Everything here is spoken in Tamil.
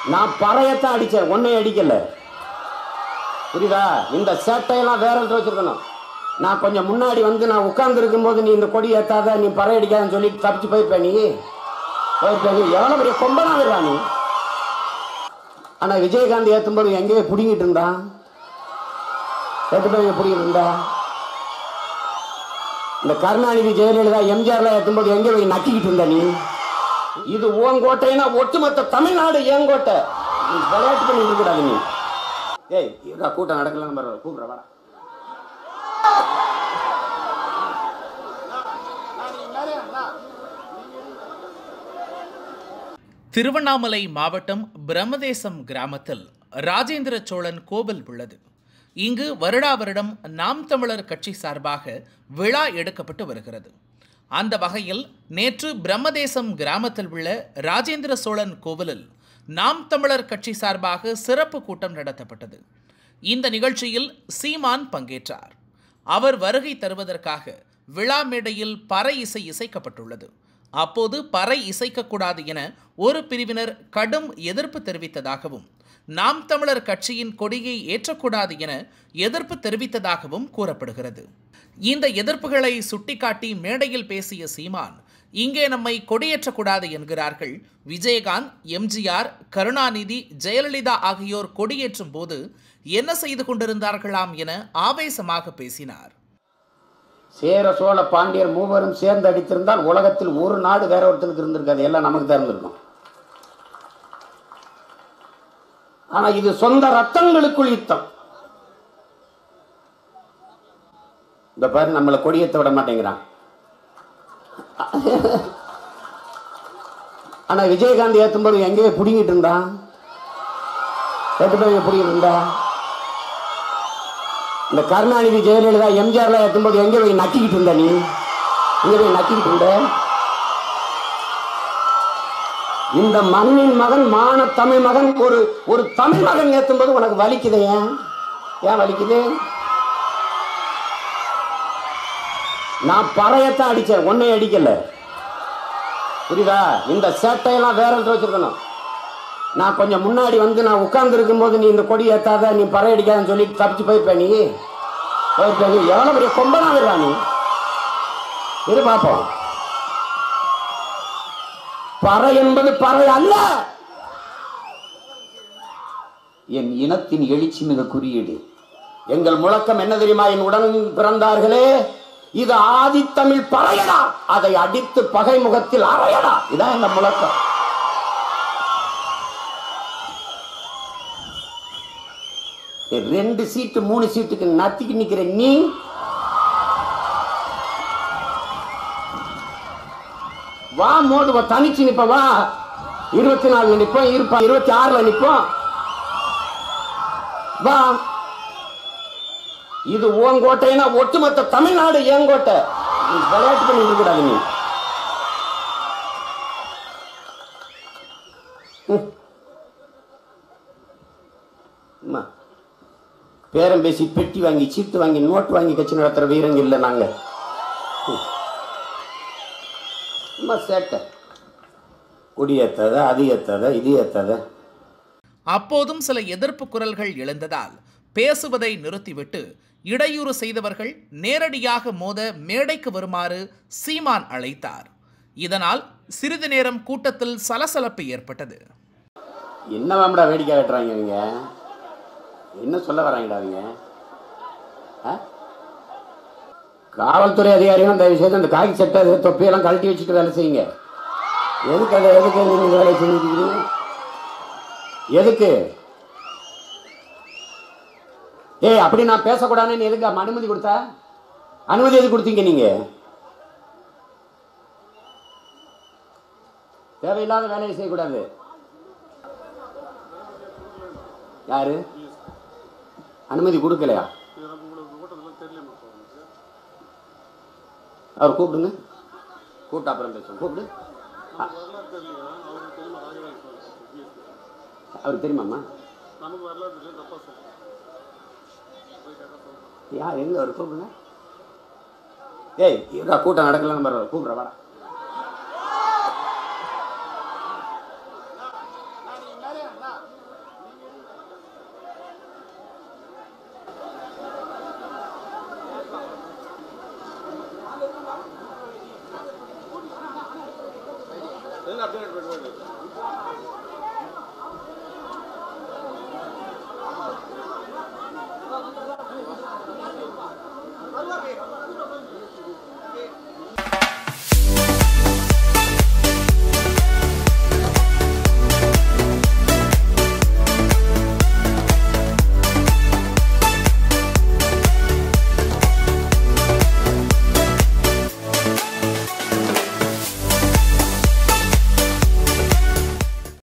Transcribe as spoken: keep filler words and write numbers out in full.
நான் பறையத்தான் அடிச்சேன், ஒன்னை அடிக்கல. புரியுதா? இந்த சேட்டையெல்லாம் வேற வச்சிருக்கணும். நான் கொஞ்சம் முன்னாடி வந்து நான் உட்கார்ந்து இருக்கும்போது நீ இந்த கொடி ஏத்தாத, நீ பறை அடிக்காதுன்னு சொல்லிட்டு தப்பிச்சு போயிருப்ப. நீ போயிருப்ப நீ எவ்வளவு பெரிய கொம்பனா இருவா நீ. ஆனா விஜயகாந்த் ஏத்தும்போது எங்கேயே புடிங்கிட்டு இருந்தா, ஏத்து போய் புடிங்கிட்டு இருந்தா. இந்த கருணாநிதி, ஜெயலலிதா, எம்ஜிஆர்ல ஏத்தும்போது எங்கே போய் நக்கிக்கிட்டு இருந்த நீ. இது உன் கோட்டைன்னா ஒட்டுமொத்த தமிழ்நாடு என் கோட்டை. விளையாட்டு பண்ணி இருக்கக்கூடாது நீ. ஏய் கூட்டம் நடக்கலாம் கூப்பிடுற வாடா. திருவண்ணாமலை மாவட்டம் பிரம்மதேசம் கிராமத்தில் ராஜேந்திர சோழன் கோவில் உள்ளது. இங்கு வருடா வருடம் நாம் தமிழர் கட்சி சார்பாக விழா எடுக்கப்பட்டு வருகிறது. அந்த வகையில் நேற்று பிரம்மதேசம் கிராமத்தில் உள்ள ராஜேந்திர சோழன் கோவிலில் நாம் தமிழர் கட்சி சார்பாக சிறப்பு கூட்டம் நடத்தப்பட்டது. இந்த நிகழ்ச்சியில் சீமான் பங்கேற்றார். அவர் வருகை தருவதற்காக விழா மேடையில் பறை இசை இசைக்கப்பட்டுள்ளது. அப்போது பறை இசைக்கக்கூடாது என ஒரு பிரிவினர் கடும் எதிர்ப்பு தெரிவித்ததாகவும், நாம் தமிழர் கட்சியின் கொடியை ஏற்றக்கூடாது என எதிர்ப்பு தெரிவித்ததாகவும் கூறப்படுகிறது. இந்த எதிர்ப்புகளை சுட்டிக்காட்டி மேடையில் பேசிய சீமான், இங்கே நம்மை கொடியேற்றக்கூடாது என்கிறார்கள். விஜயகாந்த், எம்ஜிஆர், கருணாநிதி, ஜெயலலிதா ஆகியோர் கொடியேற்றும் போது என்ன செய்து கொண்டிருந்தார்களாம் என ஆவேசமாக பேசினார். சேர சோழ பாண்டியர் மூவரும் சேர்ந்து அடித்திருந்தால் உலகத்தில் ஒரு நாடு வேற ஒருத்தனுக்கு இருந்திருக்காது, எல்லாம் நமக்கு தான் இருந்திருக்கும். ஆனா இது சொந்த ரத்தங்களுக்குள் யுத்தம். இந்த பாரு, நம்மளை கொடியேற்ற விட மாட்டேங்கிறான். ஆனா விஜயகாந்த் ஏத்தும்போது எங்கேயே புடிங்கிட்டு இருந்தா, ஏத்து போய் புடிங்கிட்டு இருந்தா. இந்த கருணாநிதி, ஜெயலலிதா, எம்ஜிஆர்ல ஏத்தும்போது எங்கே போய் நக்கிக்கிட்டு இருந்த நீ. எங்க போய் நக்கிக்கிட்டு இருந்த. இந்த மண்ணின் மகன், மான தமிழ் மகன், ஒரு ஒரு தமிழ் மகன் ஏத்தும்போது உனக்கு வலிக்குது. ஏன் ஏன் வலிக்குது? நான் பறையத்தான் அடிச்சேன், ஒன்னை அடிக்கல. புரியுதா? இந்த சேட்டையெல்லாம் வேற வச்சிருக்கணும். நான் கொஞ்சம் முன்னாடி வந்து நான் உட்கார்ந்து இருக்கும்போது நீ இந்த கொடி ஏத்தாத, நீ பறை அடிக்காதுன்னு சொல்லிட்டு தப்பிச்சு போயிருப்ப. நீ போயிருப்ப நீ எவ்வளவு பெரிய கொம்பனா இருவா நீ. இரு பாப்போம். பறை என்பது பறை அல்ல, என் இனத்தின் எழுச்சி மிக குறியீடு. எங்கள் முழக்கம் என்ன தெரியுமா? என் உடன் பிறந்தார்களே, இது ஆதித்தமிழ் பறையடா, அதை அடித்து பகை முகத்தில் அறையடா. இதான் எங்க முழக்கம். ரெண்டு சீட்டு மூணு சீட்டுக்கு நத்திக்கு நிக்கிற நீ வா, மோதுவ தனிச்சு நிப்ப வா. இருபத்தி நாலுல நிப்போம், இருப்பா இருபத்தி ஆறுல நிப்போம் வா. இது உன் கோட்டைன்னா ஒட்டுமொத்த தமிழ்நாடு என் கோட்டை. விளையாட்டு பண்ணி இருக்கக்கூடாது நீ. பேரம் பேசி பெட்டி வாங்கி சீட்டு வாங்கி நோட்டு வாங்கி கட்சி நடத்துற வீரங்க இல்லை நாங்க. சேட்டை கொடி ஏத்தாத, அது ஏத்தாத, இது ஏத்தாத. அப்போதும் சில எதிர்ப்பு குரல்கள் எழுந்ததால் பேசுவதை நிறுத்திவிட்டு இடையூறு செய்தவர்கள் நேரடியாக மோத மேடைக்கு வருமாறு சீமான் அழைத்தார். இதனால் சிறிது நேரம் கூட்டத்தில் சலசலப்பு ஏற்பட்டது. என்ன வாமடா வேடிக்கை காட்டுறாங்க இவங்க? என்ன சொல்ல வராங்கடா அவங்க? காவல்துறை அதிகாரிகளும் தயவு செய்து அந்த காக்கி சட்டை தொப்பியெல்லாம் கழட்டி வச்சுட்டு வேலை செய்யுங்க. எதுக்கு அதை எதுக்கு நீங்க வேலை செஞ்சுக்கிறீங்க? எதுக்கு? ஏய், அப்படி நான் பேசக்கூடாதுன்னு எதுக்கு அனுமதி கொடுத்தா? அனுமதி எது கொடுத்தீங்க நீங்க? தேவையில்லாத வேலையை செய்யக்கூடாது. யாரு அனுமதி கொடுக்கலையா? அவர் கூப்பிடுங்க, கூப்பிட்டு அப்புறம் பேசுவோம். கூப்பிடு. அவருக்கு தெரியுமாம்மா? யார் எங்க? அவர் கூப்பிடுங்க. ஏய், கூட்டம் நடக்கலாம், கூப்பிடுற வாடா. அப்டேட் பண்ணுங்க.